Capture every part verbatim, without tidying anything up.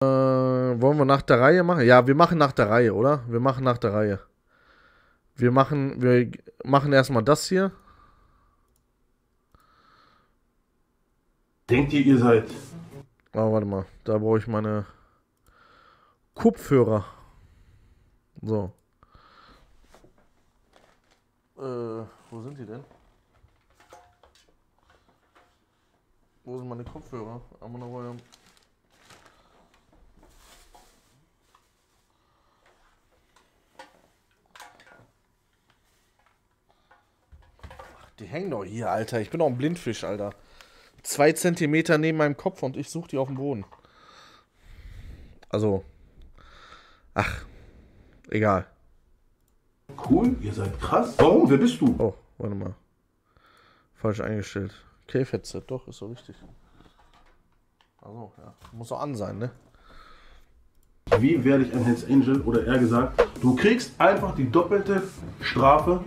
Äh, wollen wir nach der Reihe machen? Ja, wir machen nach der Reihe, oder? Wir machen nach der Reihe. Wir machen, wir machen erstmal das hier. Denkt ihr, ihr seid... Oh, warte mal. Da brauche ich meine Kopfhörer. So. Äh, wo sind die denn? Wo sind meine Kopfhörer? Aber noch mal. Ach, die hängen doch hier, Alter. Ich bin doch ein Blindfisch, Alter. Zwei Zentimeter neben meinem Kopf und ich suche die auf dem Boden. Also. Ach. Egal. Cool, ihr seid krass. Warum? Wer bist du? Oh, warte mal. Falsch eingestellt. Cave-Headset, doch, ist so richtig. Also, ja. Muss auch an sein, ne? Wie werde ich ein Hells Angel? Oder eher gesagt, du kriegst einfach die doppelte Strafe.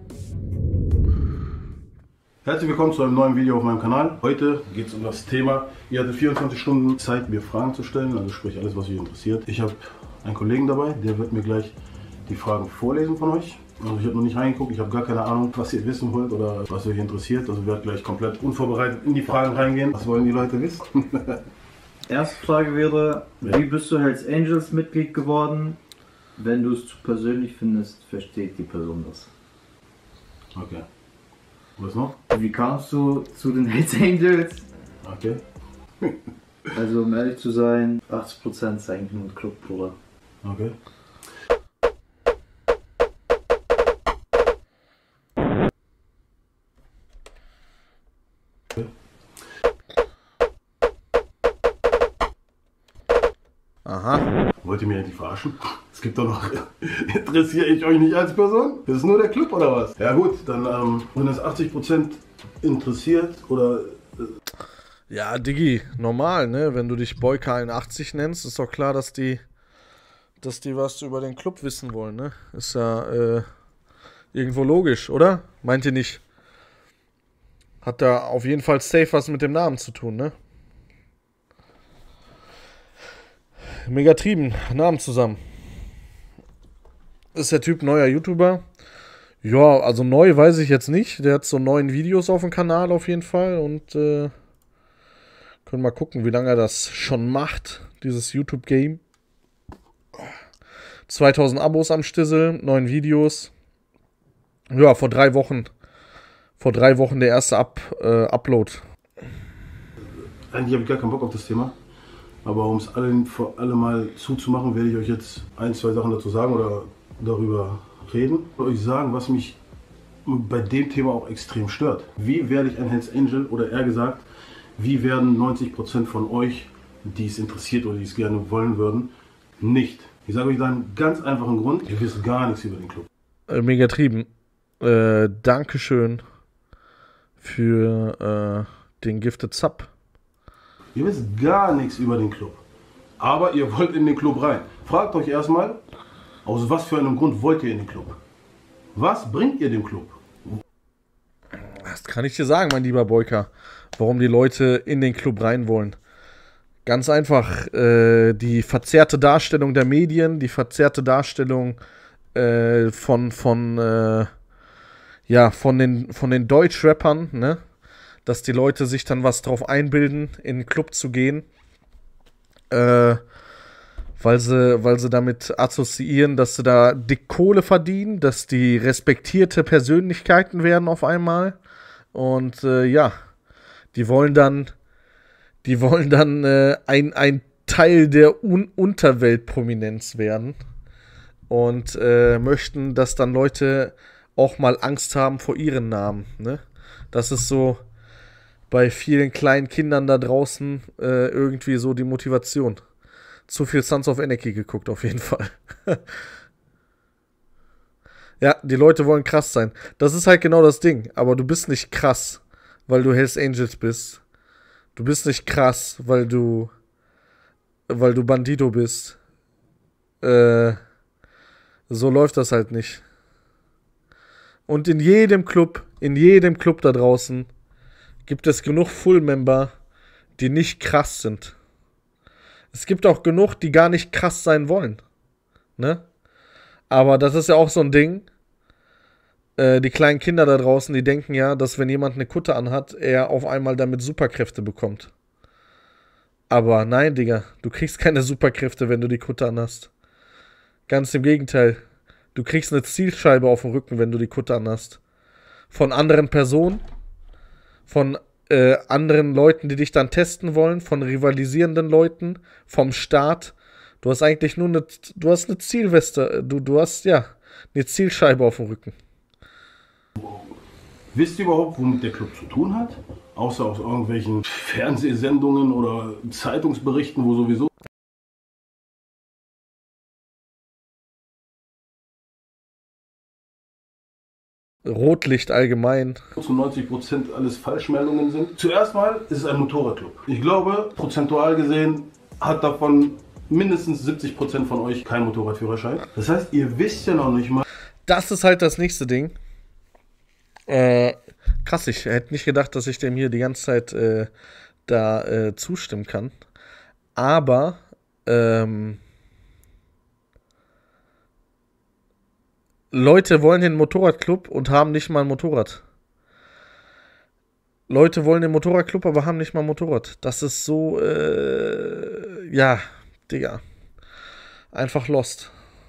Herzlich willkommen zu einem neuen Video auf meinem Kanal. Heute geht es um das Thema, ihr hattet vierundzwanzig Stunden Zeit, mir Fragen zu stellen, also sprich alles, was euch interessiert. Ich habe einen Kollegen dabei, der wird mir gleich die Fragen vorlesen von euch. Also ich habe noch nicht reingeguckt, ich habe gar keine Ahnung, was ihr wissen wollt oder was euch interessiert. Also ich werde gleich komplett unvorbereitet in die Fragen reingehen. Was wollen die Leute wissen? Erste Frage wäre, Ja. wie bist du Hells Angels Mitglied geworden? Wenn du es zu persönlich findest, versteht die Person das. Okay. Was noch? Wie kamst du zu den Hells Angels? Okay. Also um ehrlich zu sein, achtzig Prozent ist eigentlich nur ein Club, Bruder. Okay. Aha. Wollt ihr mich eigentlich verarschen? Es gibt doch noch... Interessiere ich euch nicht als Person? Das ist nur der Club oder was? Ja gut, dann ähm, wenn es achtzig Prozent interessiert oder... Ja, Diggi, normal, ne? Wenn du dich Boyka einundachtzig nennst, ist doch klar, dass die, dass die was über den Club wissen wollen, ne? Ist ja äh, irgendwo logisch, oder? Meint ihr nicht? Hat da auf jeden Fall safe was mit dem Namen zu tun, ne? Megatrieben, Namen zusammen. Ist der Typ neuer YouTuber? Ja, also neu weiß ich jetzt nicht. Der hat so neun Videos auf dem Kanal auf jeden Fall und äh, können mal gucken, wie lange er das schon macht, dieses YouTube-Game. zweitausend Abos am Stissel, neun Videos. Ja, vor drei Wochen. Vor drei Wochen der erste Up, äh, Upload. Eigentlich habe ich gar keinen Bock auf das Thema. Aber um es allen vor allem mal zuzumachen, werde ich euch jetzt ein, zwei Sachen dazu sagen oder darüber reden. Und euch sagen, was mich bei dem Thema auch extrem stört. Wie werde ich ein Hells Angel oder eher gesagt, wie werden neunzig Prozent von euch, die es interessiert oder die es gerne wollen würden, nicht? Ich sage euch da einen ganz einfachen Grund. Ihr wisst gar nichts über den Club. Äh, Megatrieben. Äh, Dankeschön für äh, den Gifted Sub. Ihr wisst gar nichts über den Club. Aber ihr wollt in den Club rein. Fragt euch erstmal, aus was für einem Grund wollt ihr in den Club? Was bringt ihr dem Club? Das kann ich dir sagen, mein lieber Boyka, warum die Leute in den Club rein wollen. Ganz einfach, äh, die verzerrte Darstellung der Medien, die verzerrte Darstellung äh, von, von, äh, ja, von den, von den Deutschrappern, ne? Dass die Leute sich dann was drauf einbilden, in den Club zu gehen, äh, weil sie, weil sie damit assoziieren, dass sie da dick Kohle verdienen, dass die respektierte Persönlichkeiten werden auf einmal. Und äh, ja, die wollen dann, die wollen dann äh, ein, ein Teil der Un- Unterweltprominenz werden und äh, möchten, dass dann Leute auch mal Angst haben vor ihren Namen. Ne? Das ist so bei vielen kleinen Kindern da draußen äh, irgendwie so die Motivation. Zu viel Sons of Anarchy geguckt, auf jeden Fall. Ja, die Leute wollen krass sein. Das ist halt genau das Ding. Aber du bist nicht krass, weil du Hells Angels bist. Du bist nicht krass, weil du weil du Bandito bist. Äh, so läuft das halt nicht. Und in jedem Club, in jedem Club da draußen gibt es genug Full-Member, die nicht krass sind. Es gibt auch genug, die gar nicht krass sein wollen. Ne? Aber das ist ja auch so ein Ding. Äh, die kleinen Kinder da draußen, die denken ja, dass wenn jemand eine Kutte anhat, er auf einmal damit Superkräfte bekommt. Aber nein, Digga, du kriegst keine Superkräfte, wenn du die Kutte anhast. Ganz im Gegenteil. Du kriegst eine Zielscheibe auf dem Rücken, wenn du die Kutte anhast. Von anderen Personen, von äh, anderen Leuten, die dich dann testen wollen, von rivalisierenden Leuten, vom Staat. Du hast eigentlich nur eine, du hast eine Zielweste, du, du hast, ja, eine Zielscheibe auf dem Rücken. Wisst ihr überhaupt, womit der Club zu tun hat? Außer aus irgendwelchen Fernsehsendungen oder Zeitungsberichten, wo sowieso Rotlicht allgemein. zu neunzig Prozent alles Falschmeldungen sind. Zuerst mal ist es ein Motorradclub. Ich glaube, prozentual gesehen hat davon mindestens siebzig Prozent von euch keinen Motorradführerschein. Das heißt, ihr wisst ja noch nicht mal. Das ist halt das nächste Ding. Äh, krass, ich hätte nicht gedacht, dass ich dem hier die ganze Zeit äh, da äh, zustimmen kann. Aber, ähm, Leute wollen den Motorradclub und haben nicht mal ein Motorrad. Leute wollen den Motorradclub, aber haben nicht mal ein Motorrad. Das ist so, äh, ja, Digga. Einfach lost.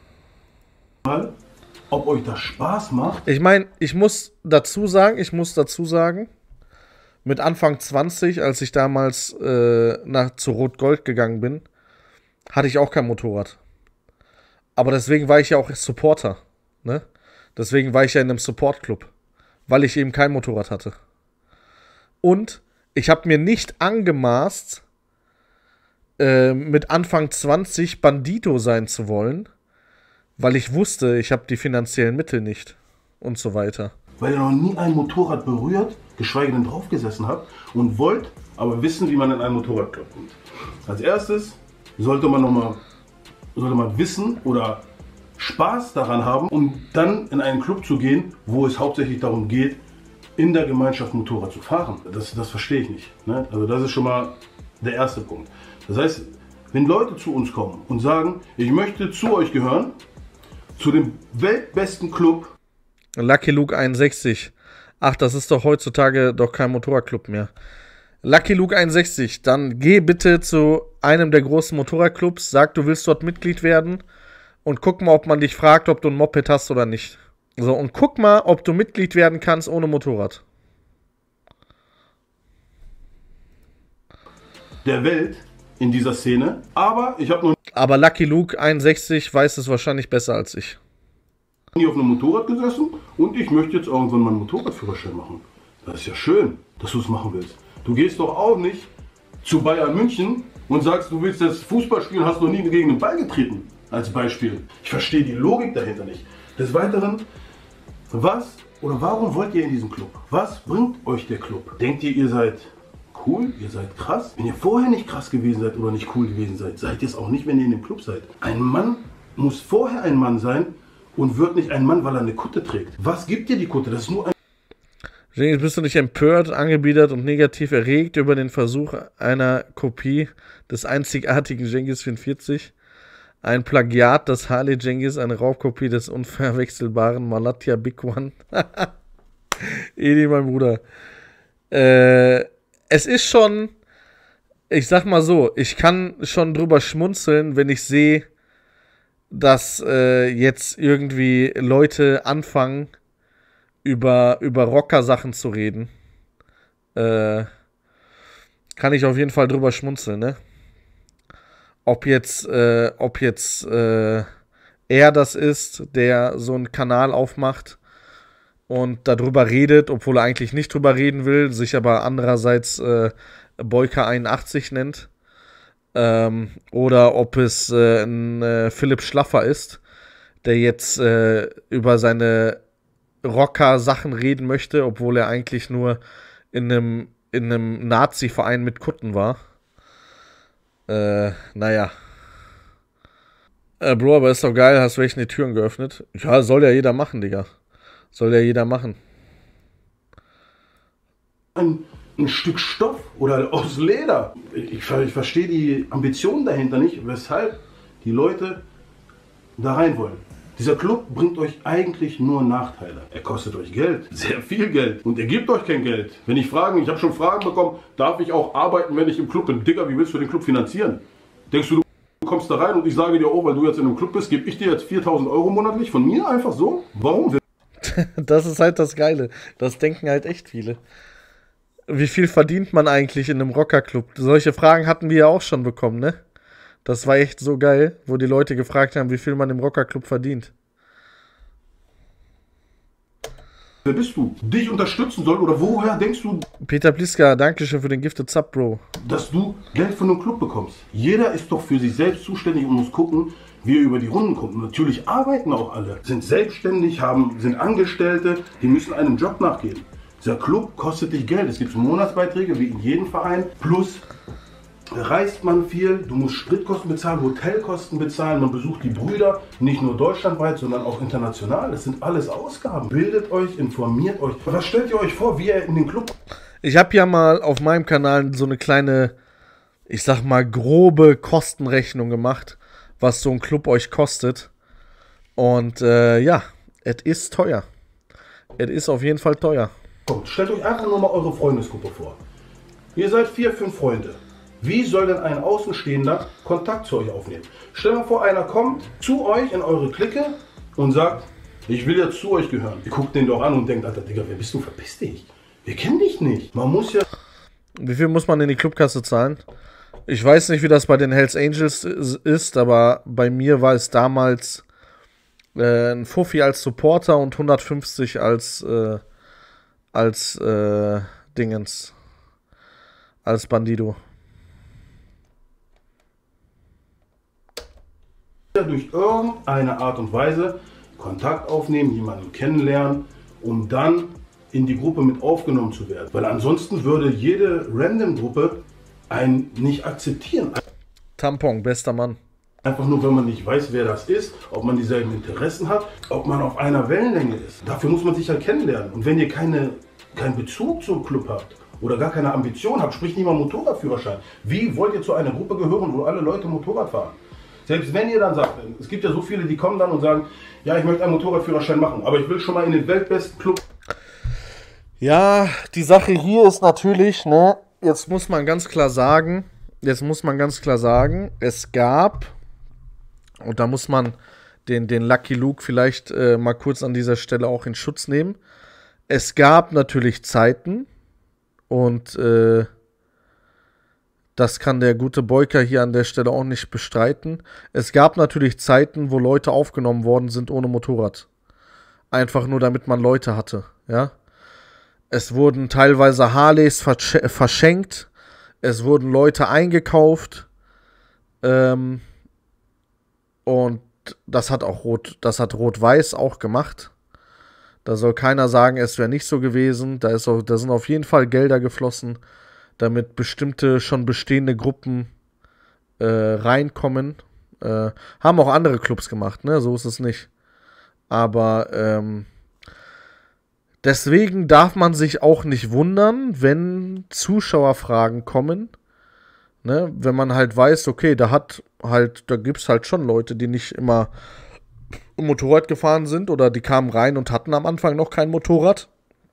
Ob euch das Spaß macht. Ich meine, ich muss dazu sagen, ich muss dazu sagen, mit Anfang zwanzig, als ich damals äh, nach, zu Rot-Gold gegangen bin, hatte ich auch kein Motorrad. Aber deswegen war ich ja auch Supporter. Ne? Deswegen war ich ja in einem Support-Club. Weil ich eben kein Motorrad hatte. Und ich habe mir nicht angemaßt, äh, mit Anfang zwanzig Bandito sein zu wollen, weil ich wusste, ich habe die finanziellen Mittel nicht und so weiter. Weil ihr noch nie ein Motorrad berührt, geschweige denn draufgesessen habt und wollt aber wissen, wie man in einen Motorradclub kommt. Als erstes sollte man noch mal, sollte man wissen oder Spaß daran haben, um dann in einen Club zu gehen, wo es hauptsächlich darum geht, in der Gemeinschaft Motorrad zu fahren. Das, das verstehe ich nicht. Ne? Also das ist schon mal der erste Punkt. Das heißt, wenn Leute zu uns kommen und sagen, ich möchte zu euch gehören, zu dem weltbesten Club. Lucky Luke einundsechzig. Ach, das ist doch heutzutage doch kein Motorradclub mehr. Lucky Luke einundsechzig, dann geh bitte zu einem der großen Motorradclubs, sag, du willst dort Mitglied werden und guck mal, ob man dich fragt, ob du ein Moped hast oder nicht. So, und guck mal, ob du Mitglied werden kannst ohne Motorrad. Der Welt in dieser Szene, aber ich habe noch Aber Lucky Luke einundsechzig weiß es wahrscheinlich besser als ich. nie auf einem Motorrad gesessen und ich möchte jetzt irgendwann meinen Motorradführerschein machen. Das ist ja schön, dass du es machen willst. Du gehst doch auch nicht zu Bayern München und sagst, du willst jetzt Fußball spielen, hast noch nie gegen den Ball getreten, als Beispiel. Ich verstehe die Logik dahinter nicht. Des Weiteren, was oder warum wollt ihr in diesen Club? Was bringt euch der Club? Denkt ihr, ihr seid cool, ihr seid krass? Wenn ihr vorher nicht krass gewesen seid oder nicht cool gewesen seid, seid ihr es auch nicht, wenn ihr in dem Club seid. Ein Mann muss vorher ein Mann sein und wird nicht ein Mann, weil er eine Kutte trägt. Was gibt dir die Kutte? Das ist nur ein... Jengis, bist du nicht empört, angebiedert und negativ erregt über den Versuch einer Kopie des einzigartigen Jengis vierundvierzig? Ein Plagiat des Harley Jengis, eine Raubkopie des unverwechselbaren Malatya Big One. Edi, mein Bruder. Äh, es ist schon, ich sag mal so, ich kann schon drüber schmunzeln, wenn ich sehe, dass äh, jetzt irgendwie Leute anfangen, über, über Rocker-Sachen zu reden. Äh, kann ich auf jeden Fall drüber schmunzeln, ne? Ob jetzt, äh, ob jetzt äh, er das ist, der so einen Kanal aufmacht und darüber redet, obwohl er eigentlich nicht drüber reden will, sich aber andererseits äh, Boyka einundachtzig nennt. Ähm, oder ob es äh, ein äh, Philipp Schlaffer ist, der jetzt äh, über seine Rocker-Sachen reden möchte, obwohl er eigentlich nur in einem, in einem Nazi-Verein mit Kutten war. Äh, naja. Äh, Bro, aber ist doch geil, hast du echt die Türen geöffnet? Ja, soll ja jeder machen, Digga. Soll ja jeder machen. ein ein Stück Stoff oder aus Leder. Ich, ich, ich verstehe die Ambitionen dahinter nicht, weshalb die Leute da rein wollen. Dieser Club bringt euch eigentlich nur Nachteile. Er kostet euch Geld, sehr viel Geld. Und er gibt euch kein Geld. Wenn ich Fragen, ich habe schon Fragen bekommen, darf ich auch arbeiten, wenn ich im Club bin? Digga, wie willst du den Club finanzieren? Denkst du, du kommst da rein und ich sage dir, oh, weil du jetzt in einem Club bist, gebe ich dir jetzt viertausend Euro monatlich von mir einfach so? Warum? Das ist halt das Geile. Das denken halt echt viele. Wie viel verdient man eigentlich in einem Rockerclub? Solche Fragen hatten wir ja auch schon bekommen, ne? Das war echt so geil, wo die Leute gefragt haben, wie viel man im Rockerclub verdient. Wer bist du? Dich unterstützen soll oder woher denkst du, Peter Pliska, dankeschön für den Gifted Sub, Bro. dass du Geld von einem Club bekommst? Jeder ist doch für sich selbst zuständig und muss gucken, wie er über die Runden kommt. Und natürlich arbeiten auch alle, sind selbstständig, haben, sind Angestellte, die müssen einem Job nachgehen. Dieser Club kostet dich Geld. Es gibt Monatsbeiträge, wie in jedem Verein, plus reist man viel, du musst Spritkosten bezahlen, Hotelkosten bezahlen, man besucht die Brüder, nicht nur deutschlandweit, sondern auch international. Das sind alles Ausgaben. Bildet euch, informiert euch. Was stellt ihr euch vor, wie ihr in den Club... Ich habe ja mal auf meinem Kanal so eine kleine, ich sag mal, grobe Kostenrechnung gemacht, was so ein Club euch kostet. Und äh, ja, es ist teuer. Es ist auf jeden Fall teuer. Kommt, stellt euch einfach nur mal eure Freundesgruppe vor. Ihr seid vier, fünf Freunde. Wie soll denn ein Außenstehender Kontakt zu euch aufnehmen? Stellt mal vor, einer kommt zu euch in eure Clique und sagt, ich will jetzt zu euch gehören. Ihr guckt den doch an und denkt, Alter, Digga, wer bist du? Verpiss dich. Wir kennen dich nicht. Man muss ja... Wie viel muss man in die Clubkasse zahlen? Ich weiß nicht, wie das bei den Hells Angels ist, aber bei mir war es damals äh, ein Fuffi als Supporter und hundertfünfzig als, äh, als äh, Dingens, als Bandido. Durch irgendeine Art und Weise Kontakt aufnehmen, jemanden kennenlernen, um dann in die Gruppe mit aufgenommen zu werden. Weil ansonsten würde jede Random-Gruppe einen nicht akzeptieren. Tampon, bester Mann. Einfach nur, wenn man nicht weiß, wer das ist, ob man dieselben Interessen hat, ob man auf einer Wellenlänge ist. Dafür muss man sich ja kennenlernen. Und wenn ihr keine, keinen Bezug zum Club habt oder gar keine Ambition habt, sprich nicht mal Motorradführerschein, wie wollt ihr zu einer Gruppe gehören, wo alle Leute Motorrad fahren? Selbst wenn ihr dann sagt, es gibt ja so viele, die kommen dann und sagen, ja, ich möchte einen Motorradführerschein machen, aber ich will schon mal in den weltbesten Club. Ja, die Sache hier ist natürlich, ne, jetzt muss man ganz klar sagen, jetzt muss man ganz klar sagen, es gab, und da muss man den, den Lucky Luke vielleicht äh, mal kurz an dieser Stelle auch in Schutz nehmen, es gab natürlich Zeiten und äh, das kann der gute Boyka hier an der Stelle auch nicht bestreiten. Es gab natürlich Zeiten, wo Leute aufgenommen worden sind ohne Motorrad. Einfach nur, damit man Leute hatte, ja. Es wurden teilweise Harleys versch verschenkt. Es wurden Leute eingekauft. Ähm, und das hat auch Rot, das hat Rot-Weiß auch gemacht. Da soll keiner sagen, es wäre nicht so gewesen. Da, ist auch, da sind auf jeden Fall Gelder geflossen, damit bestimmte, schon bestehende Gruppen äh, reinkommen. Äh, haben auch andere Clubs gemacht, ne? So ist es nicht. Aber ähm, deswegen darf man sich auch nicht wundern, wenn Zuschauerfragen kommen. Ne? Wenn man halt weiß, okay, da hat halt, da gibt es halt schon Leute, die nicht immer Motorrad gefahren sind oder die kamen rein und hatten am Anfang noch kein Motorrad.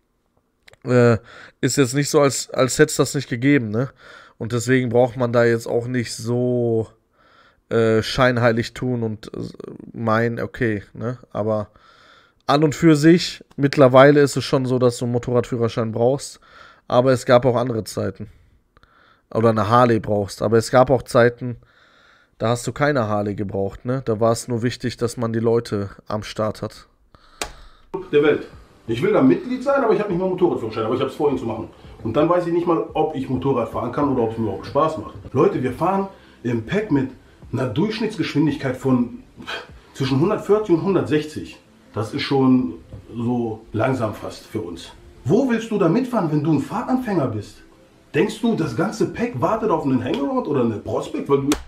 Äh, ist jetzt nicht so, als, als hätte es das nicht gegeben, ne? Und deswegen braucht man da jetzt auch nicht so äh, scheinheilig tun und äh, meinen, okay, ne? Aber an und für sich, mittlerweile ist es schon so, dass du einen Motorradführerschein brauchst, aber es gab auch andere Zeiten. Oder eine Harley brauchst, aber es gab auch Zeiten, da hast du keine Harley gebraucht, ne? Da war es nur wichtig, dass man die Leute am Start hat. Der Welt. Ich will da Mitglied sein, aber ich habe nicht mal einen Motorradführerschein, aber ich habe es vor, ihn zu machen. Und dann weiß ich nicht mal, ob ich Motorrad fahren kann oder ob es mir überhaupt Spaß macht. Leute, wir fahren im Pack mit einer Durchschnittsgeschwindigkeit von zwischen hundertvierzig und hundertsechzig. Das ist schon so langsam fast für uns. Wo willst du da mitfahren, wenn du ein Fahranfänger bist? Denkst du, das ganze Pack wartet auf einen Hangaround oder eine Prospect? Weil du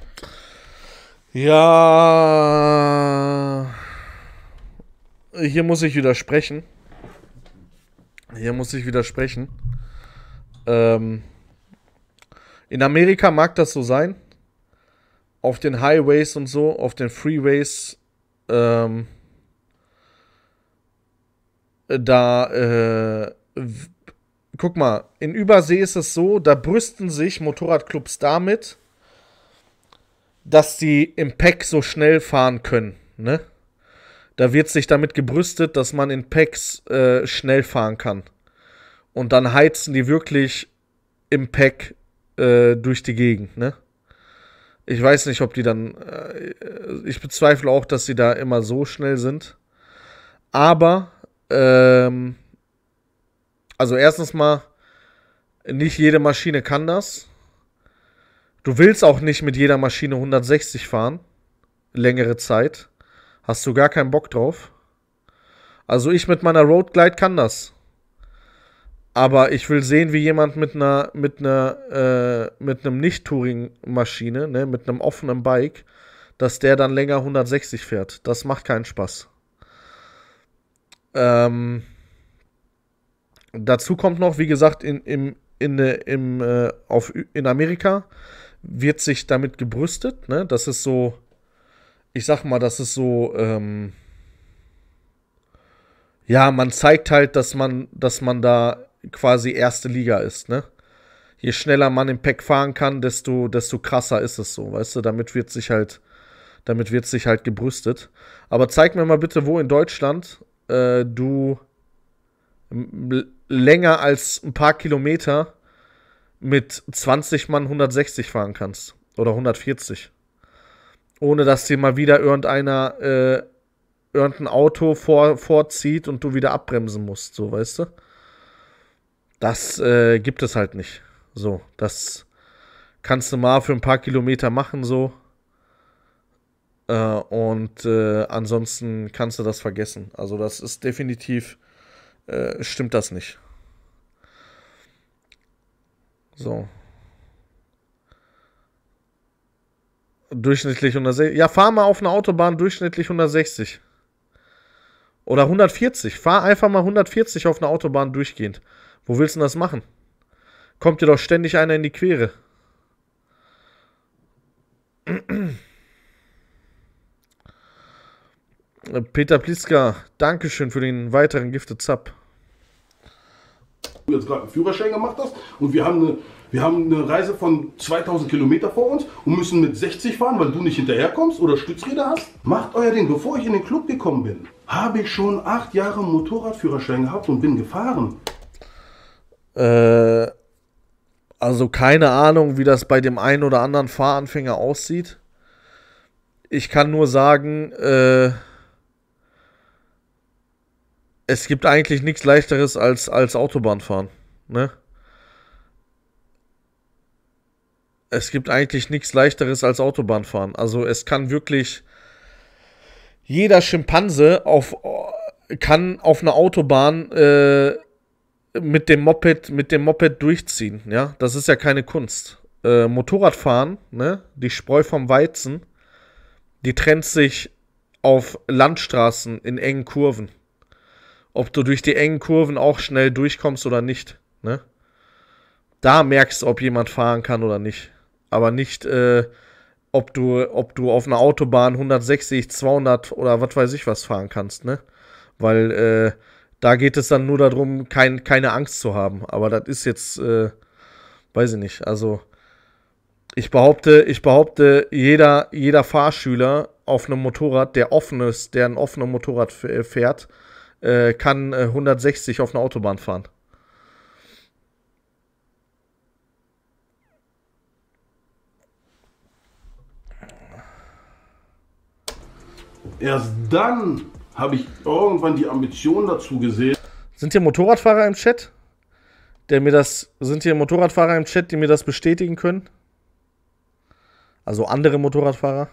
Ja, hier muss ich widersprechen. Hier muss ich widersprechen. Ähm, in Amerika mag das so sein. Auf den Highways und so, auf den Freeways, ähm, da, äh, w- guck mal, in Übersee ist es so, da brüsten sich Motorradclubs damit, dass sie im Pack so schnell fahren können, ne? Da wird sich damit gebrüstet, dass man in Packs äh, schnell fahren kann. Und dann heizen die wirklich im Pack äh, durch die Gegend, ne? Ich weiß nicht, ob die dann. Äh, ich bezweifle auch, dass sie da immer so schnell sind. Aber, ähm, also erstens mal, nicht jede Maschine kann das. Du willst auch nicht mit jeder Maschine hundertsechzig fahren. Längere Zeit. Hast du gar keinen Bock drauf. Also ich mit meiner Road Glide kann das. Aber ich will sehen, wie jemand mit einer, mit einer, äh, mit einem Nicht-Touring-Maschine, ne, mit einem offenen Bike, dass der dann länger hundertsechzig fährt. Das macht keinen Spaß. Ähm, dazu kommt noch, wie gesagt, in, im, in, im, äh, auf, in Amerika wird sich damit gebrüstet, ne? Das ist so, ich sag mal, das ist so, ähm, ja, man zeigt halt, dass man, dass man da quasi erste Liga ist, ne? Je schneller man im Pack fahren kann, desto, desto krasser ist es so, weißt du? Damit wird sich halt, damit wird sich halt gebrüstet. Aber zeig mir mal bitte, wo in Deutschland äh, du m- länger als ein paar Kilometer mit zwanzig Mann hundertsechzig fahren kannst. Oder hundertvierzig. Ohne dass dir mal wieder irgendeiner, äh, irgendein Auto vor, vorzieht und du wieder abbremsen musst, so, weißt du? Das äh, gibt es halt nicht. So, das kannst du mal für ein paar Kilometer machen, so. Äh, und äh, ansonsten kannst du das vergessen. Also das ist definitiv, äh, stimmt das nicht. So. Durchschnittlich hundertsechzig. Ja, fahr mal auf einer Autobahn durchschnittlich hundertsechzig. Oder hundertvierzig. Fahr einfach mal hundertvierzig auf einer Autobahn durchgehend. Wo willst du denn das machen? Kommt dir doch ständig einer in die Quere. Peter Pliska, Dankeschön für den weiteren Gifted Sub. Du jetzt gerade einen Führerschein gemacht hast und wir haben, eine, wir haben eine Reise von zweitausend Kilometer vor uns und müssen mit sechzig fahren, weil du nicht hinterherkommst oder Stützräder hast. Macht euer Ding. Bevor ich in den Club gekommen bin, habe ich schon acht Jahre Motorradführerschein gehabt und bin gefahren. Äh, also keine Ahnung, wie das bei dem einen oder anderen Fahranfänger aussieht. Ich kann nur sagen, äh, es gibt eigentlich nichts Leichteres als, als Autobahnfahren, ne? Es gibt eigentlich nichts Leichteres als Autobahnfahren. Also es kann wirklich jeder Schimpanse auf, kann auf einer Autobahn äh, mit dem Moped, mit dem Moped durchziehen, ja? Das ist ja keine Kunst. Äh, Motorradfahren, ne? Die Spreu vom Weizen, die trennt sich auf Landstraßen in engen Kurven. Ob du durch die engen Kurven auch schnell durchkommst oder nicht, ne? Da merkst du, ob jemand fahren kann oder nicht. Aber nicht, äh, ob du, ob du auf einer Autobahn hundertsechzig, zweihundert oder was weiß ich was fahren kannst, ne? Weil, äh, da geht es dann nur darum, kein, keine Angst zu haben. Aber das ist jetzt, äh, weiß ich nicht. Also, ich behaupte, ich behaupte, jeder, jeder Fahrschüler auf einem Motorrad, der offen ist, der ein offenes Motorrad fährt, äh, kann äh, hundertsechzig auf einer Autobahn fahren. Erst dann habe ich irgendwann die Ambition dazu gesehen. Sind hier Motorradfahrer im Chat? Der mir das, sind hier Motorradfahrer im Chat, die mir das bestätigen können? Also andere Motorradfahrer?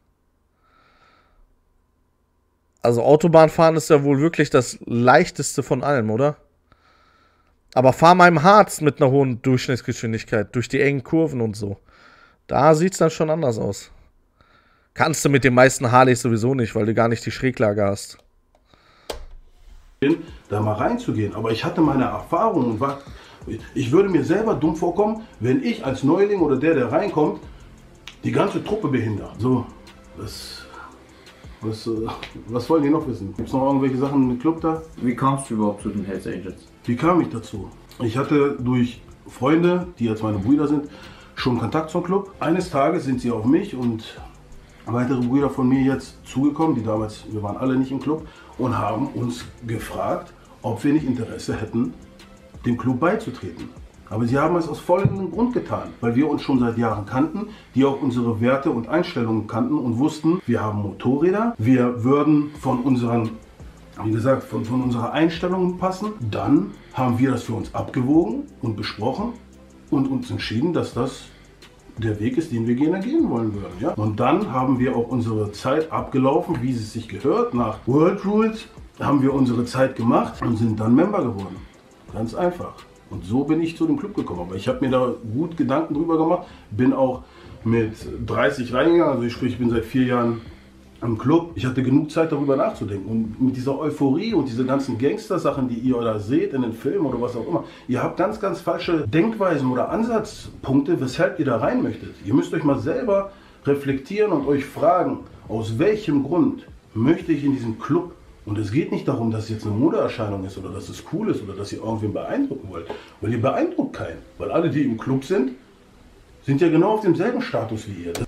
Also Autobahnfahren ist ja wohl wirklich das leichteste von allem, oder? Aber fahr mal im Harz mit einer hohen Durchschnittsgeschwindigkeit durch die engen Kurven und so. Da sieht es dann schon anders aus. Kannst du mit den meisten Harleys sowieso nicht, weil du gar nicht die Schräglage hast. Da mal reinzugehen. Aber ich hatte meine Erfahrung und war, Ich würde mir selber dumm vorkommen, wenn ich als Neuling oder der, der reinkommt, die ganze Truppe behindert. So, das, was, äh, was wollen die noch wissen? Gibt es noch irgendwelche Sachen im Club da? Wie kamst du überhaupt zu den Hells Angels? Wie kam ich dazu? Ich hatte durch Freunde, die jetzt meine Brüder sind, schon Kontakt zum Club. Eines Tages sind sie auf mich und weitere Brüder von mir jetzt zugekommen, die damals, wir waren alle nicht im Club, und haben uns gefragt, ob wir nicht Interesse hätten, dem Club beizutreten. Aber sie haben es aus folgendem Grund getan, weil wir uns schon seit Jahren kannten, die auch unsere Werte und Einstellungen kannten und wussten, wir haben Motorräder, wir würden von unseren, wie gesagt, von, von unserer Einstellung passen. Dann haben wir das für uns abgewogen und besprochen und uns entschieden, dass das der Weg ist, den wir gerne gehen wollen würden. Ja? Und dann haben wir auch unsere Zeit abgelaufen, wie es sich gehört. Nach World Rules haben wir unsere Zeit gemacht und sind dann Member geworden. Ganz einfach. Und so bin ich zu dem Club gekommen. Aber ich habe mir da gut Gedanken drüber gemacht. Bin auch mit dreißig reingegangen. Also ich sprich, ich bin seit vier Jahren am Club. Ich hatte genug Zeit, darüber nachzudenken. Und mit dieser Euphorie und diese ganzen Gangster-Sachen, die ihr da seht in den Filmen oder was auch immer, ihr habt ganz, ganz falsche Denkweisen oder Ansatzpunkte, weshalb ihr da rein möchtet. Ihr müsst euch mal selber reflektieren und euch fragen, aus welchem Grund möchte ich in diesem Club. Und es geht nicht darum, dass es jetzt eine Modeerscheinung ist oder dass es cool ist oder dass ihr irgendwen beeindrucken wollt. Weil ihr beeindruckt keinen. Weil alle, die im Club sind, sind ja genau auf demselben Status wie ihr.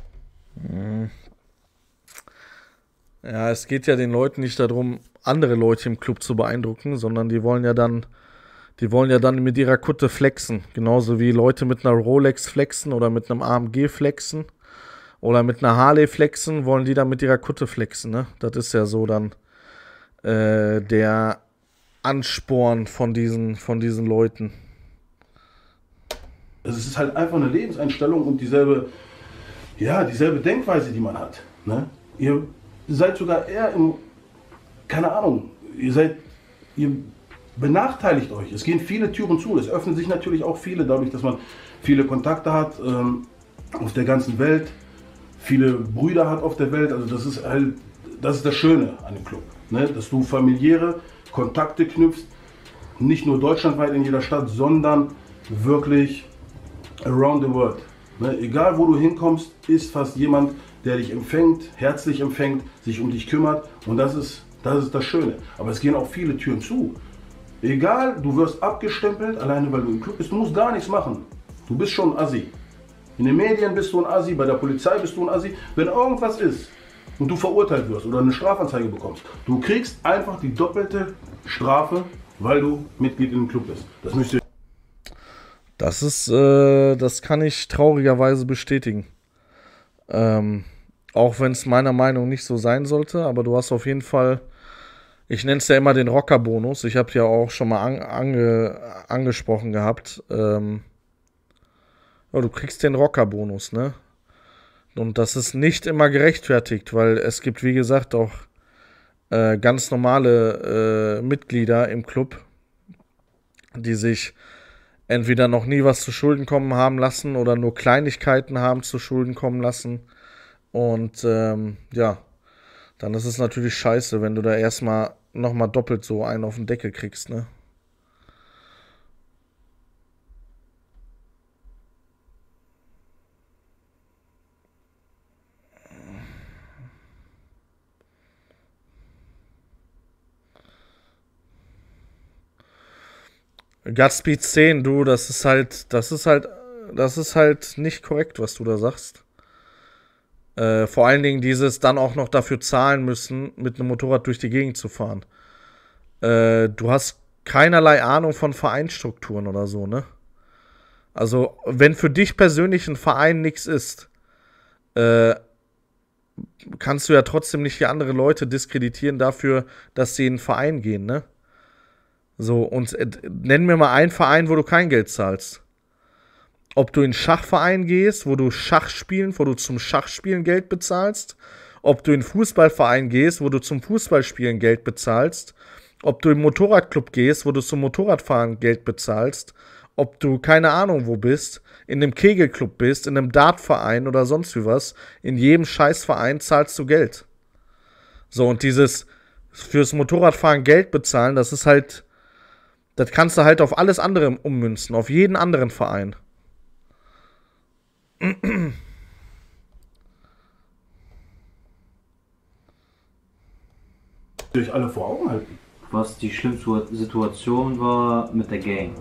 Ja, es geht ja den Leuten nicht darum, andere Leute im Club zu beeindrucken, sondern die wollen ja dann, die wollen ja dann mit ihrer Kutte flexen. Genauso wie Leute mit einer Rolex flexen oder mit einem A M G flexen oder mit einer Harley flexen, wollen die dann mit ihrer Kutte flexen. Ne? Das ist ja so dann äh, der Ansporn von diesen, von diesen Leuten. Es ist halt einfach eine Lebenseinstellung und dieselbe, ja, dieselbe Denkweise, die man hat. Ne? Ihr seid sogar eher im, keine Ahnung, ihr seid, ihr benachteiligt euch. Es gehen viele Türen zu. Es öffnen sich natürlich auch viele, dadurch, dass man viele Kontakte hat ähm, auf der ganzen Welt, viele Brüder hat auf der Welt. Also das ist halt, das ist das Schöne an dem Club, ne? Dass du familiäre Kontakte knüpfst, nicht nur deutschlandweit in jeder Stadt, sondern wirklich around the world. Ne? Egal wo du hinkommst, ist fast jemand, der dich empfängt, herzlich empfängt, sich um dich kümmert, und das ist, das ist das Schöne. Aber es gehen auch viele Türen zu. Egal, du wirst abgestempelt, alleine weil du im Club bist, du musst gar nichts machen. Du bist schon ein Assi. In den Medien bist du ein Assi, bei der Polizei bist du ein Assi. Wenn irgendwas ist und du verurteilt wirst oder eine Strafanzeige bekommst, du kriegst einfach die doppelte Strafe, weil du Mitglied in dem Club bist. Das müsst ihr. Das ist, äh, das kann ich traurigerweise bestätigen. Ähm, auch wenn es meiner Meinung nach nicht so sein sollte, aber du hast auf jeden Fall, ich nenne es ja immer den Rocker-Bonus, ich habe ja auch schon mal an, ange, angesprochen gehabt, ähm, ja, du kriegst den Rocker-Bonus, ne? Und das ist nicht immer gerechtfertigt, weil es gibt, wie gesagt, auch äh, ganz normale äh, Mitglieder im Club, die sich entweder noch nie was zu Schulden kommen haben lassen oder nur Kleinigkeiten haben zu Schulden kommen lassen. Und ähm, ja, dann ist es natürlich scheiße, wenn du da erstmal nochmal doppelt so einen auf den Deckel kriegst, ne? Godspeed zehn, du, das ist halt, das ist halt, das ist halt nicht korrekt, was du da sagst. Äh, vor allen Dingen dieses dann auch noch dafür zahlen müssen, mit einem Motorrad durch die Gegend zu fahren. Äh, du hast keinerlei Ahnung von Vereinsstrukturen oder so, ne? Also, wenn für dich persönlich ein Verein nichts ist, äh, kannst du ja trotzdem nicht die andere Leute diskreditieren dafür, dass sie in einen Verein gehen, ne? So, und äh, nenn mir mal einen Verein, wo du kein Geld zahlst. Ob du in einen Schachverein gehst, wo du Schach spielen, wo du zum Schachspielen Geld bezahlst. Ob du in einen Fußballverein gehst, wo du zum Fußballspielen Geld bezahlst. Ob du in einen Motorradclub gehst, wo du zum Motorradfahren Geld bezahlst. Ob du, keine Ahnung wo bist, in einem Kegelclub bist, in einem Dartverein oder sonst wie was. In jedem Scheißverein zahlst du Geld. So, und dieses fürs Motorradfahren Geld bezahlen, das ist halt... Das kannst du halt auf alles andere ummünzen, auf jeden anderen Verein. Durch alle vor Augen halten. Was die schlimmste Situation war mit der Gang.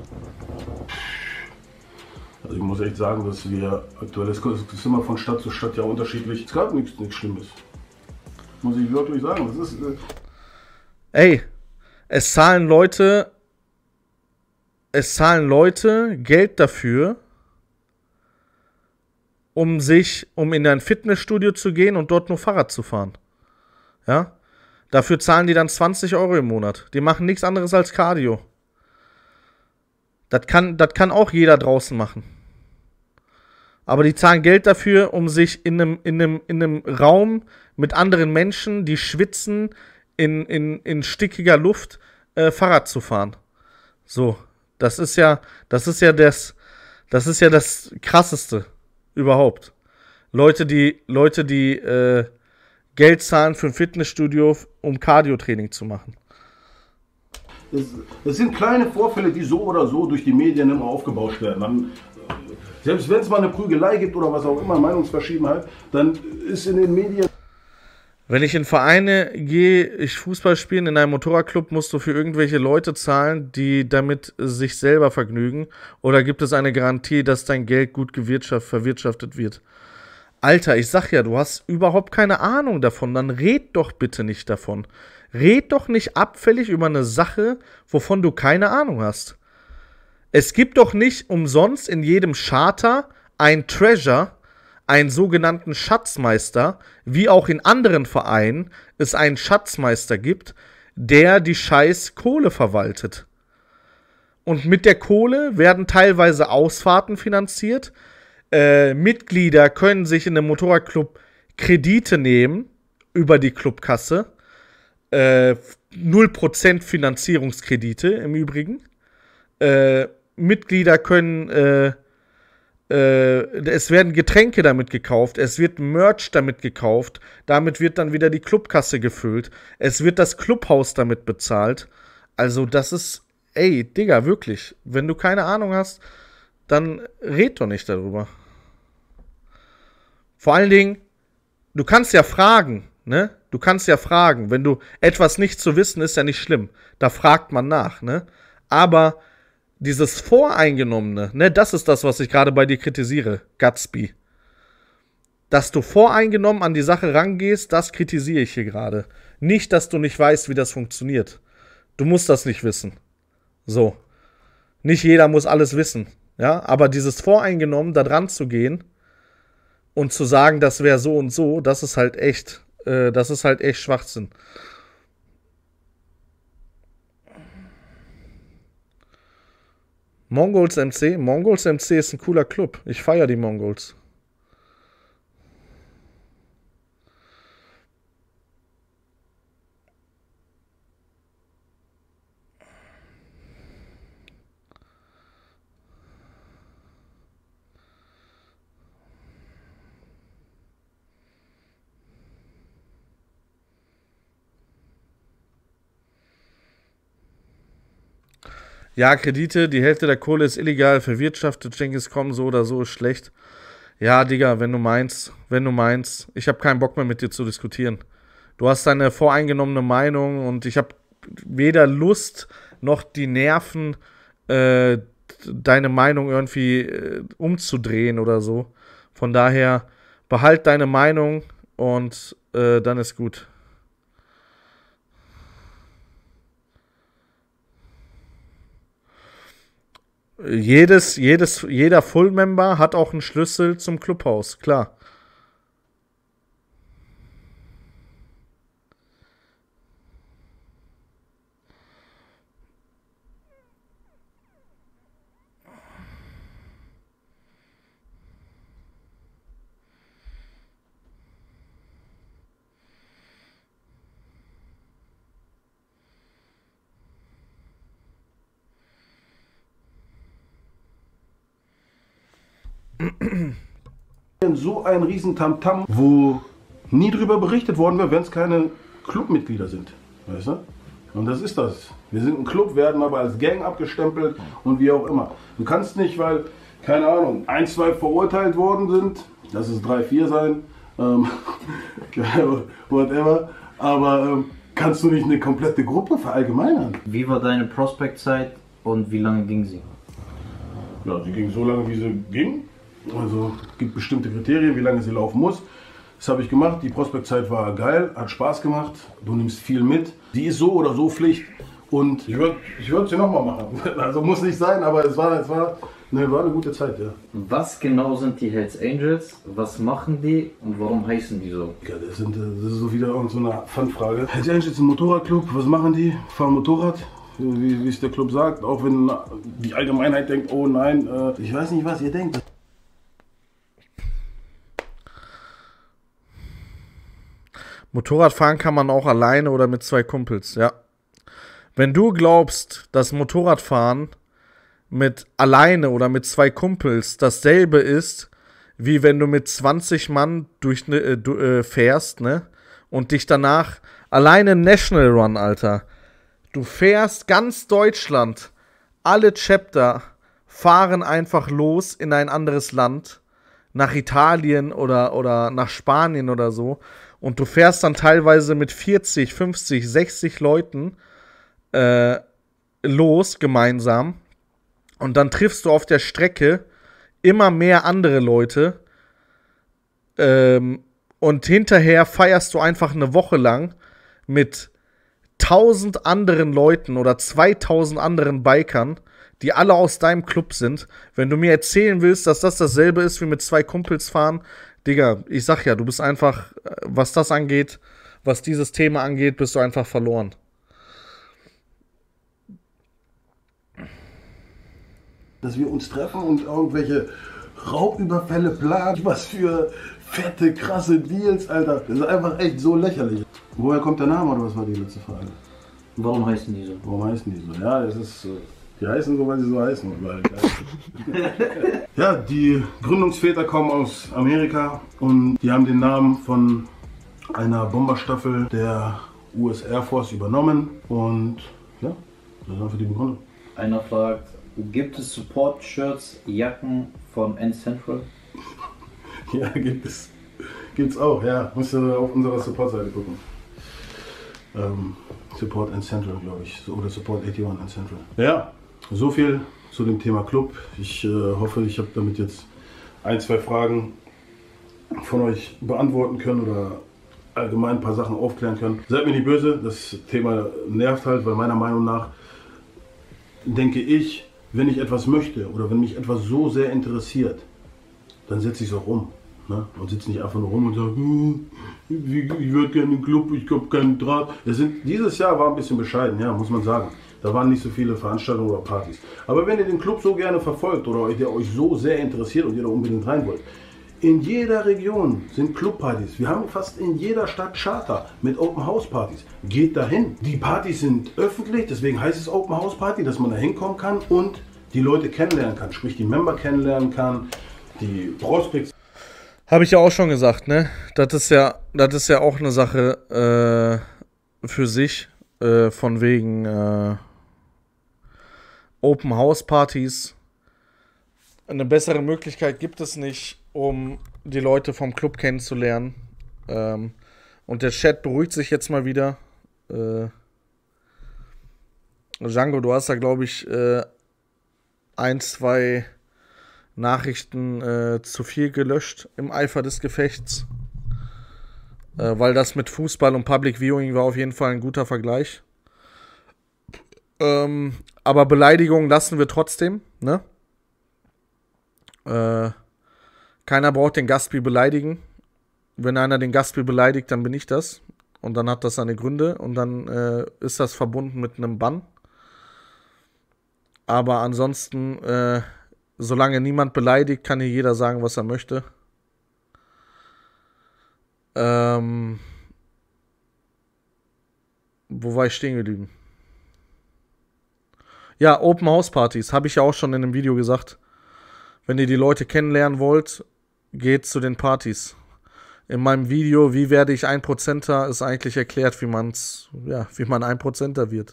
Also ich muss echt sagen, dass wir aktuell, es ist immer von Stadt zu Stadt ja unterschiedlich. Es gab nichts, nichts Schlimmes. Muss ich wirklich sagen. Das ist, äh Ey, es zahlen Leute, es zahlen Leute Geld dafür, um sich, um in ein Fitnessstudio zu gehen und dort nur Fahrrad zu fahren. Ja? Dafür zahlen die dann zwanzig Euro im Monat. Die machen nichts anderes als Cardio. Das kann, das kann auch jeder draußen machen. Aber die zahlen Geld dafür, um sich in einem, in einem, in einem Raum mit anderen Menschen, die schwitzen, in, in, in stickiger Luft äh, Fahrrad zu fahren. So, das ist ja, das ist ja das, das ist ja das Krasseste überhaupt. Leute, die, Leute, die äh, Geld zahlen für ein Fitnessstudio, um Cardio-Training zu machen. Es, es sind kleine Vorfälle, die so oder so durch die Medien immer aufgebauscht werden. Man, selbst wenn es mal eine Prügelei gibt oder was auch immer, Meinungsverschiedenheit, dann ist in den Medien... Wenn ich in Vereine gehe, ich Fußball spielen, in einem Motorradclub, musst du für irgendwelche Leute zahlen, die damit sich selber vergnügen? Oder gibt es eine Garantie, dass dein Geld gut gewirtschaft, verwirtschaftet wird? Alter, ich sag ja, du hast überhaupt keine Ahnung davon, dann red doch bitte nicht davon. Red doch nicht abfällig über eine Sache, wovon du keine Ahnung hast. Es gibt doch nicht umsonst in jedem Charter ein Treasure, einen sogenannten Schatzmeister, wie auch in anderen Vereinen es einen Schatzmeister gibt, der die scheiß Kohle verwaltet. Und mit der Kohle werden teilweise Ausfahrten finanziert. Äh, Mitglieder können sich in einem Motorradclub Kredite nehmen über die Clubkasse. Äh, null Prozent Finanzierungskredite im Übrigen. Äh, Mitglieder können, äh, äh, es werden Getränke damit gekauft, es wird Merch damit gekauft, damit wird dann wieder die Clubkasse gefüllt, es wird das Clubhaus damit bezahlt. Also das ist, ey, Digga, wirklich, wenn du keine Ahnung hast, dann red doch nicht darüber. Vor allen Dingen, du kannst ja fragen, ne? Du kannst ja fragen, wenn du etwas nicht zu wissen, ist ja nicht schlimm. Da fragt man nach, ne? Aber dieses Voreingenommene, ne, das ist das, was ich gerade bei dir kritisiere, Gatsby. Dass du voreingenommen an die Sache rangehst, das kritisiere ich hier gerade. Nicht, dass du nicht weißt, wie das funktioniert. Du musst das nicht wissen. So. Nicht jeder muss alles wissen. Ja, aber dieses Voreingenommen, da dran zu gehen und zu sagen, das wäre so und so, das ist halt echt, äh, das ist halt echt Schwachsinn. Mongols M C? Mongols M C ist ein cooler Club. Ich feiere die Mongols. Ja, Kredite, die Hälfte der Kohle ist illegal verwirtschaftet, Genghis Khan so oder so ist schlecht. Ja, Digga, wenn du meinst, wenn du meinst, ich habe keinen Bock mehr mit dir zu diskutieren. Du hast deine voreingenommene Meinung und ich habe weder Lust noch die Nerven, äh, deine Meinung irgendwie äh, umzudrehen oder so. Von daher, behalt deine Meinung und äh, dann ist gut. Jedes, jedes, jeder Full-Member hat auch einen Schlüssel zum Clubhaus, klar. So ein riesen Tamtam, wo nie drüber berichtet worden wäre, wenn es keine Clubmitglieder sind. Weißt du? Und das ist das. Wir sind ein Club, werden aber als Gang abgestempelt und wie auch immer. Du kannst nicht, weil, keine Ahnung, ein, zwei verurteilt worden sind, lass es drei, vier sein, ähm, whatever, aber ähm, kannst du nicht eine komplette Gruppe verallgemeinern. Wie war deine Prospect-Zeit und wie lange ging sie? Ja, sie ging so lange, wie sie ging. Also es gibt bestimmte Kriterien, wie lange sie laufen muss. Das habe ich gemacht. Die Prospektzeit war geil, hat Spaß gemacht. Du nimmst viel mit. Die ist so oder so Pflicht. Und ich würde ich würd sie nochmal machen. Also muss nicht sein, aber es war, es war, eine, war eine gute Zeit, ja. Was genau sind die Hells Angels? Was machen die und warum heißen die so? Ja, das, sind, das ist so wieder so eine Fun-Frage. Hells Angels ist ein Motorradclub. Was machen die? Fahren Motorrad. Wie, wie es der Club sagt. Auch wenn die Allgemeinheit denkt, oh nein, äh, ich weiß nicht, was ihr denkt. Motorradfahren kann man auch alleine oder mit zwei Kumpels, ja. Wenn du glaubst, dass Motorradfahren mit alleine oder mit zwei Kumpels dasselbe ist, wie wenn du mit zwanzig Mann durch ne, äh, du, äh, fährst, ne? Und dich danach alleine National Run, Alter. Du fährst ganz Deutschland, alle Chapter fahren einfach los in ein anderes Land, nach Italien oder, oder nach Spanien oder so. Und du fährst dann teilweise mit vierzig, fünfzig, sechzig Leuten äh, los gemeinsam. Und dann triffst du auf der Strecke immer mehr andere Leute. Ähm, und hinterher feierst du einfach eine Woche lang mit tausend anderen Leuten oder zweitausend anderen Bikern, die alle aus deinem Club sind. Wenn du mir erzählen willst, dass das dasselbe ist wie mit zwei Kumpels fahren, Digga, ich sag ja, du bist einfach, was das angeht, was dieses Thema angeht, bist du einfach verloren. Dass wir uns treffen und irgendwelche Raubüberfälle planen, was für fette, krasse Deals, Alter. Das ist einfach echt so lächerlich. Woher kommt der Name oder was war die letzte Frage? Warum heißen die so? Warum heißen die so? Ja, das ist so. Die heißen so, weil sie so heißen. Weil, ja, die Gründungsväter kommen aus Amerika und die haben den Namen von einer Bomberstaffel der U S Air Force übernommen und ja, das ist einfach die Begründung. Einer fragt, gibt es Support-Shirts, Jacken von N-Central? Ja, gibt es. Gibt's auch, ja. Musst du auf unserer Support-Seite gucken. Ähm, Support N-Central, glaube ich. Oder Support einundachtzig N-Central. Ja. So viel zu dem Thema Club. Ich äh, hoffe, ich habe damit jetzt ein, zwei Fragen von euch beantworten können oder allgemein ein paar Sachen aufklären können. Seid mir nicht böse, das Thema nervt halt, weil meiner Meinung nach denke ich, wenn ich etwas möchte oder wenn mich etwas so sehr interessiert, dann setze ich es auch um. Ne? Und sitze nicht einfach nur rum und sage, hm, ich, ich würde gerne einen Club, ich habe keinen Draht. Das sind, dieses Jahr war ein bisschen bescheiden, ja, muss man sagen. Da waren nicht so viele Veranstaltungen oder Partys. Aber wenn ihr den Club so gerne verfolgt oder der euch so sehr interessiert und ihr da unbedingt rein wollt, in jeder Region sind Clubpartys. Wir haben fast in jeder Stadt Charter mit Open House Partys. Geht dahin. Die Partys sind öffentlich, deswegen heißt es Open House Party, dass man da hinkommen kann und die Leute kennenlernen kann. Sprich, die Member kennenlernen kann, die Prospects. Habe ich ja auch schon gesagt, ne? Das ist ja, das ist ja auch eine Sache äh, für sich, äh, von wegen äh, Open House Partys. Eine bessere Möglichkeit gibt es nicht, um die Leute vom Club kennenzulernen. Ähm, und der Chat beruhigt sich jetzt mal wieder. Äh, Django, du hast da, glaube ich, äh, ein, zwei Nachrichten äh, zu viel gelöscht im Eifer des Gefechts. Äh, weil das mit Fußball und Public Viewing war auf jeden Fall ein guter Vergleich. Ähm, aber Beleidigungen lassen wir trotzdem, ne? Äh, keiner braucht den Gastspiel beleidigen. Wenn einer den Gastspiel beleidigt, dann bin ich das. Und dann hat das seine Gründe. Und dann äh, ist das verbunden mit einem Bann. Aber ansonsten, äh, solange niemand beleidigt, kann hier jeder sagen, was er möchte. Ähm, wo war ich stehen geblieben? Ja, Open House Partys, habe ich ja auch schon in einem Video gesagt. Wenn ihr die Leute kennenlernen wollt, geht zu den Partys. In meinem Video, wie werde ich ein Prozenter, ist eigentlich erklärt, wie man's, ja, wie man ein Prozenter wird.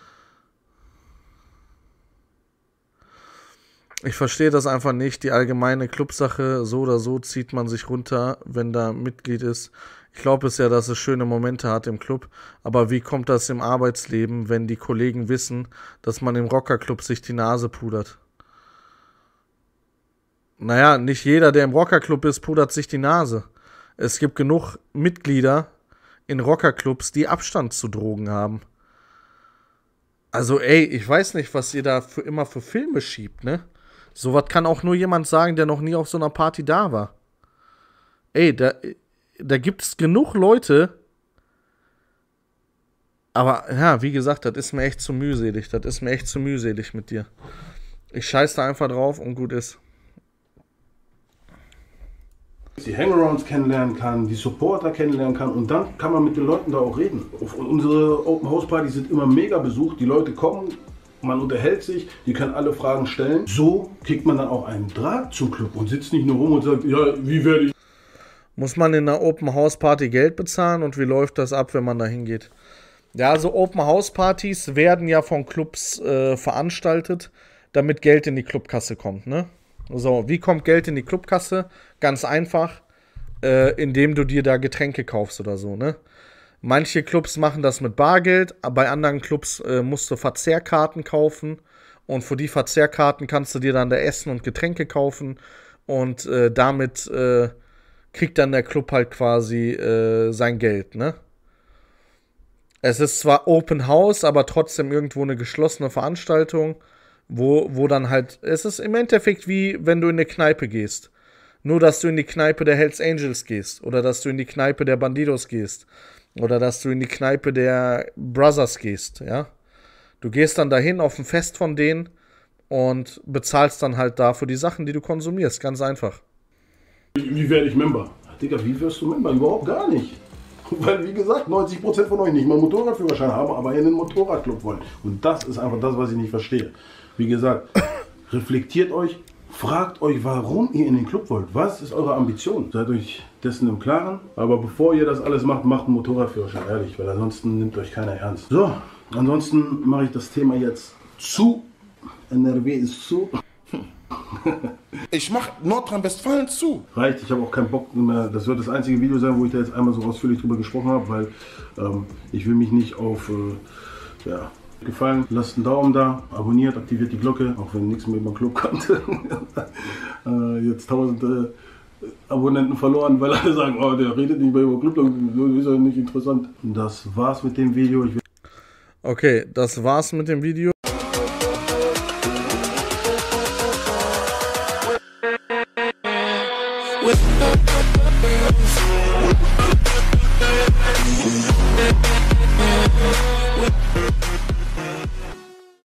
Ich verstehe das einfach nicht. Die allgemeine Clubsache, so oder so zieht man sich runter, wenn da Mitglied ist. Ich glaube es ja, dass es schöne Momente hat im Club. Aber wie kommt das im Arbeitsleben, wenn die Kollegen wissen, dass man im Rockerclub sich die Nase pudert? Naja, nicht jeder, der im Rockerclub ist, pudert sich die Nase. Es gibt genug Mitglieder in Rockerclubs, die Abstand zu Drogen haben. Also ey, ich weiß nicht, was ihr da für immer für Filme schiebt, ne? Sowas kann auch nur jemand sagen, der noch nie auf so einer Party da war. Ey, da, da gibt es genug Leute. Aber ja, wie gesagt, das ist mir echt zu mühselig. Das ist mir echt zu mühselig mit dir. Ich scheiß da einfach drauf und gut ist. Die Hangarounds kennenlernen kann, die Supporter kennenlernen kann und dann kann man mit den Leuten da auch reden. Unsere Open House Partys sind immer mega besucht. Die Leute kommen, man unterhält sich, die können alle Fragen stellen. So kriegt man dann auch einen Draht zum Club und sitzt nicht nur rum und sagt, ja, wie werde ich... Muss man in einer Open House Party Geld bezahlen und wie läuft das ab, wenn man da hingeht? Ja, also Open House Partys werden ja von Clubs äh, veranstaltet, damit Geld in die Clubkasse kommt, ne? So, wie kommt Geld in die Clubkasse? Ganz einfach, äh, indem du dir da Getränke kaufst oder so, ne? Manche Clubs machen das mit Bargeld, bei anderen Clubs äh, musst du Verzehrkarten kaufen und für die Verzehrkarten kannst du dir dann da Essen und Getränke kaufen und äh, damit äh, kriegt dann der Club halt quasi äh, sein Geld, ne? Es ist zwar Open House, aber trotzdem irgendwo eine geschlossene Veranstaltung, wo, wo dann halt, es ist im Endeffekt wie wenn du in eine Kneipe gehst. Nur, dass du in die Kneipe der Hells Angels gehst oder dass du in die Kneipe der Bandidos gehst. Oder dass du in die Kneipe der Brothers gehst, ja. Du gehst dann dahin auf ein Fest von denen und bezahlst dann halt dafür die Sachen, die du konsumierst. Ganz einfach. Wie werde ich Member? Digga, wie wirst du Member? Überhaupt gar nicht. Weil, wie gesagt, neunzig Prozent von euch nicht mal einen Motorradführerschein haben, aber in einen Motorradclub wollen. Und das ist einfach das, was ich nicht verstehe. Wie gesagt, reflektiert euch, fragt euch, warum ihr in den Club wollt. Was ist eure Ambition? Seid euch dessen im Klaren. Aber bevor ihr das alles macht, macht einen Motorradführerschein, ehrlich. Weil ansonsten nimmt euch keiner ernst. So, ansonsten mache ich das Thema jetzt zu. N R W ist zu. Ich mache Nordrhein-Westfalen zu. Reicht, ich habe auch keinen Bock mehr. Das wird das einzige Video sein, wo ich da jetzt einmal so ausführlich drüber gesprochen habe, weil ähm, ich will mich nicht auf äh, ja, gefallen. Lasst einen Daumen da, abonniert, aktiviert die Glocke, auch wenn nichts mehr über den Club kommt. äh, jetzt tausend äh, Abonnenten verloren, weil alle sagen, oh, der redet nicht mehr über Club, so ist er nicht interessant. Das war's mit dem Video. Ich Okay, das war's mit dem Video. With